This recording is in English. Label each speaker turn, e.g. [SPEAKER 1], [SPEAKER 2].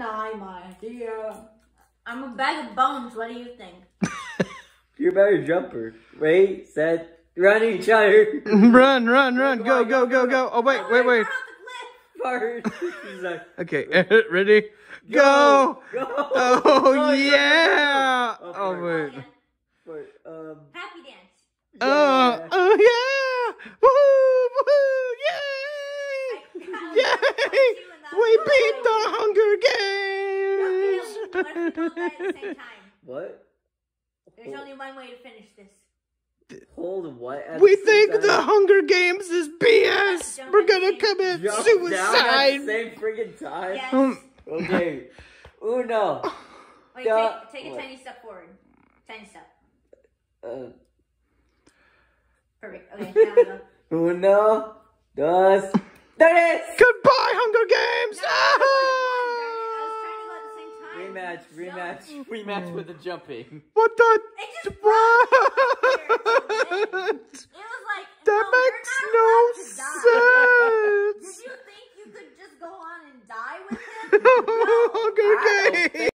[SPEAKER 1] deny my idea.
[SPEAKER 2] I'm a bag of bones. What do you think?
[SPEAKER 3] You're a better jumper. Wait, set, run each other.
[SPEAKER 4] Run. Go. Oh, wait.
[SPEAKER 3] First. He's like,
[SPEAKER 4] Okay, ready? Go!
[SPEAKER 3] Go!
[SPEAKER 4] Oh, yeah!
[SPEAKER 3] Okay.
[SPEAKER 4] Oh, wait.
[SPEAKER 3] Wait,
[SPEAKER 2] Happy dance.
[SPEAKER 3] yeah.
[SPEAKER 4] Oh, yeah! Woohoo! Yay! Yay! We beat the Hunger Games!
[SPEAKER 2] What if we all die at the same time?
[SPEAKER 3] What?
[SPEAKER 2] There's only one way to finish this.
[SPEAKER 3] Hold what? At
[SPEAKER 4] We
[SPEAKER 3] the
[SPEAKER 4] think
[SPEAKER 3] same
[SPEAKER 4] the
[SPEAKER 3] time?
[SPEAKER 4] Hunger Games is BS! We're gonna commit
[SPEAKER 3] Jump down at the
[SPEAKER 4] suicide!
[SPEAKER 3] same friggin' time?
[SPEAKER 2] Yes.
[SPEAKER 3] Okay. Uno.
[SPEAKER 2] Wait, take a tiny step forward. Tiny step. Perfect. Okay, now we go.
[SPEAKER 3] Uno, dos, tres!
[SPEAKER 4] Goodbye, Hunger Games!
[SPEAKER 2] I was trying to go at the same time.
[SPEAKER 3] Rematch with the jumping.
[SPEAKER 4] What the?
[SPEAKER 2] It just brought me here to win.
[SPEAKER 4] What?
[SPEAKER 2] It was like,
[SPEAKER 4] That
[SPEAKER 2] no,
[SPEAKER 4] makes
[SPEAKER 2] you're
[SPEAKER 4] no
[SPEAKER 2] not allowed to die.
[SPEAKER 4] sense!
[SPEAKER 2] Did you think you could just go on and die with him? No.
[SPEAKER 4] Hunger Games!